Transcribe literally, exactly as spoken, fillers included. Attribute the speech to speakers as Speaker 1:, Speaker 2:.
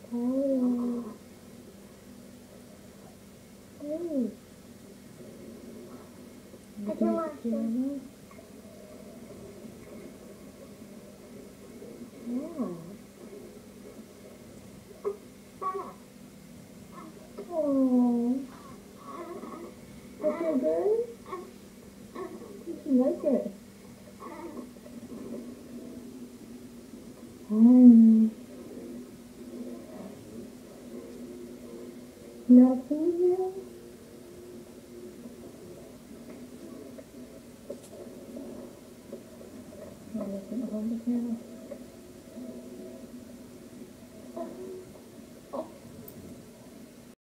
Speaker 1: Hello. Hey.
Speaker 2: I can watch it.
Speaker 1: Yeah. Oh. That's so good? You like it? Um, nothing here? I'm just gonna hold the camera.